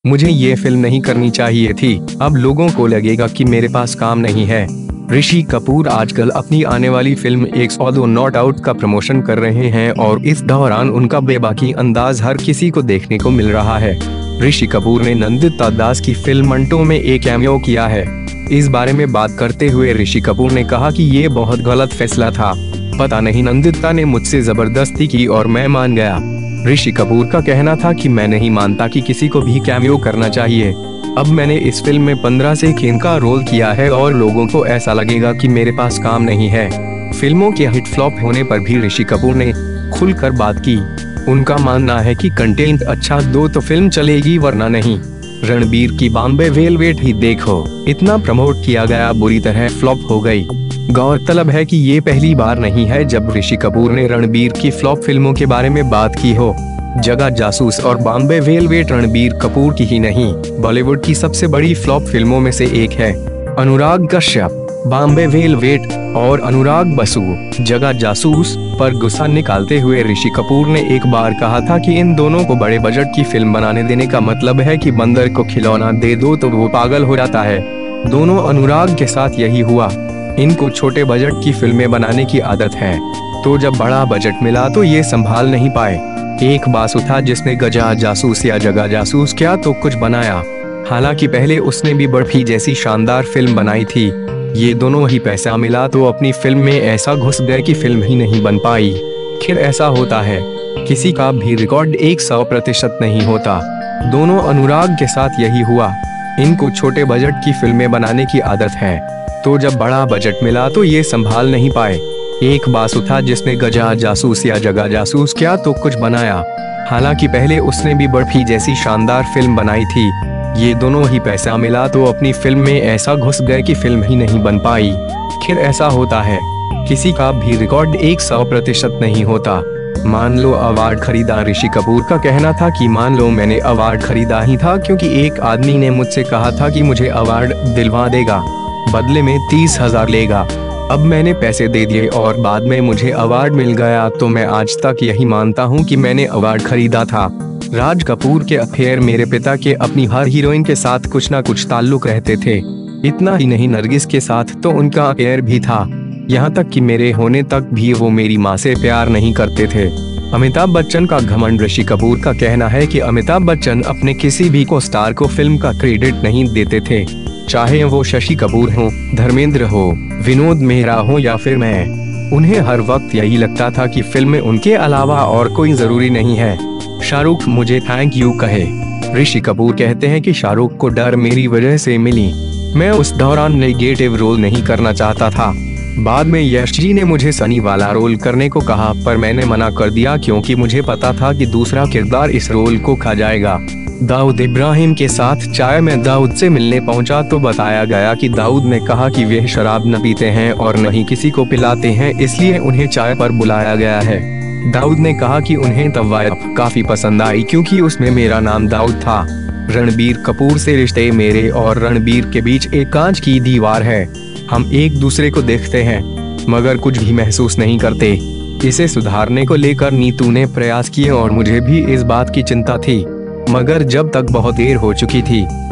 मुझे ये फिल्म नहीं करनी चाहिए थी। अब लोगों को लगेगा कि मेरे पास काम नहीं है। ऋषि कपूर आजकल अपनी आने वाली फिल्म 102 नॉट आउट का प्रमोशन कर रहे हैं और इस दौरान उनका बेबाकी अंदाज हर किसी को देखने को मिल रहा है। ऋषि कपूर ने नंदिता दास की फिल्म मंटो में एक कैमियो किया है। इस बारे में बात करते हुए ऋषि कपूर ने कहा कि ये बहुत गलत फैसला था। पता नहीं नंदिता ने मुझसे जबरदस्ती की और मैं मान गया। ऋषि कपूर का कहना था कि मैं नहीं मानता कि किसी को भी कैमियो करना चाहिए। अब मैंने इस फिल्म में 15 सेकंड का रोल किया है और लोगों को ऐसा लगेगा कि मेरे पास काम नहीं है। फिल्मों के हिट फ्लॉप होने पर भी ऋषि कपूर ने खुलकर बात की। उनका मानना है कि कंटेंट अच्छा दो तो फिल्म चलेगी वरना नहीं। रणबीर की बॉम्बे वेलवेट ही देखो, इतना प्रमोट किया गया, बुरी तरह फ्लॉप हो गई। गौरतलब है कि ये पहली बार नहीं है जब ऋषि कपूर ने रणबीर की फ्लॉप फिल्मों के बारे में बात की हो। जगह जासूस और बॉम्बे वेलवेट रणबीर कपूर की ही नहीं, बॉलीवुड की सबसे बड़ी फ्लॉप फिल्मों में से एक है। अनुराग कश्यप, बॉम्बे वेलवेट और अनुराग बसु, जगह जासूस पर गुस्सा निकालते हुए ऋषि कपूर ने एक बार कहा था कि इन दोनों को बड़े बजट की फिल्म बनाने देने का मतलब है कि बंदर को खिलौना दे दो तो वो पागल हो जाता है। दोनों अनुराग के साथ यही हुआ। इनको छोटे बजट की फिल्में बनाने की आदत है, तो जब बड़ा बजट मिला तो ये संभाल नहीं पाए। एक बासु था जिसने गजा जासूस या जगह जासूस क्या तो कुछ बनाया। हालांकि पहले उसने भी बर्फी जैसी शानदार फिल्म बनाई थी। ये दोनों ही पैसा मिला तो अपनी फिल्म में ऐसा घुस गए कि फिल्म ही नहीं बन पाई। खैर ऐसा होता है, किसी का भी रिकॉर्ड 100% नहीं होता। दोनों अनुराग के साथ यही हुआ। इनको छोटे बजट की फिल्में बनाने की आदत है, तो जब बड़ा बजट मिला तो ये संभाल नहीं पाए। एक बासु था जिसने गजा जासूस या जगह जासूस क्या तो कुछ बनाया। हालांकि पहले उसने भी बर्फी जैसी शानदार फिल्म बनाई थी। ये दोनों ही पैसा मिला तो अपनी फिल्म में ऐसा घुस गए कि फिल्म ही नहीं बन पाई। खैर ऐसा होता है, किसी का भी रिकॉर्ड 100% नहीं होता। मान लो अवार्ड खरीदा। ऋषि कपूर का कहना था कि मान लो मैंने अवार्ड खरीदा ही था क्योंकि एक आदमी ने मुझसे कहा था कि मुझे अवार्ड दिलवा देगा, बदले में 30,000 लेगा। अब मैंने पैसे दे दिए और बाद में मुझे अवार्ड मिल गया, तो मैं आज तक यही मानता हूँ कि मैंने अवार्ड खरीदा था। राज कपूर के अफेयर मेरे पिता के अपनी हर हीरोइन के साथ कुछ ना कुछ ताल्लुक रहते थे। इतना ही नहीं, नरगिस के साथ तो उनका अफेयर भी था। यहाँ तक कि मेरे होने तक भी वो मेरी माँ से प्यार नहीं करते थे। अमिताभ बच्चन का घमंड। ऋषि कपूर का कहना है कि अमिताभ बच्चन अपने किसी भी को स्टार को फिल्म का क्रेडिट नहीं देते थे, चाहे वो शशि कपूर हो, धर्मेंद्र हो, विनोद मेहरा हो या फिर मैं। उन्हें हर वक्त यही लगता था कि फिल्म में उनके अलावा और कोई जरूरी नहीं है। शाहरुख मुझे थैंक यू कहे। ऋषि कपूर कहते हैं कि शाहरुख को डर मेरी वजह से मिली। मैं उस दौरान नेगेटिव रोल नहीं करना चाहता था। बाद में यश जी ने मुझे सनी वाला रोल करने को कहा, पर मैंने मना कर दिया क्योंकि मुझे पता था कि दूसरा किरदार इस रोल को खा जाएगा। दाऊद इब्राहिम के साथ चाय में दाऊद से मिलने पहुंचा तो बताया गया कि दाऊद ने कहा कि वे शराब न पीते हैं और न ही किसी को पिलाते हैं, इसलिए उन्हें चाय पर बुलाया गया है। दाऊद ने कहा कि उन्हें तवायफ काफी पसंद आई क्योंकि उसमें मेरा नाम दाऊद था। रणबीर कपूर से रिश्ते मेरे और रणबीर के बीच एक कांच की दीवार है। हम एक दूसरे को देखते हैं मगर कुछ भी महसूस नहीं करते। इसे सुधारने को लेकर नीतू ने प्रयास किए और मुझे भी इस बात की चिंता थी, मगर जब तक बहुत देर हो चुकी थी।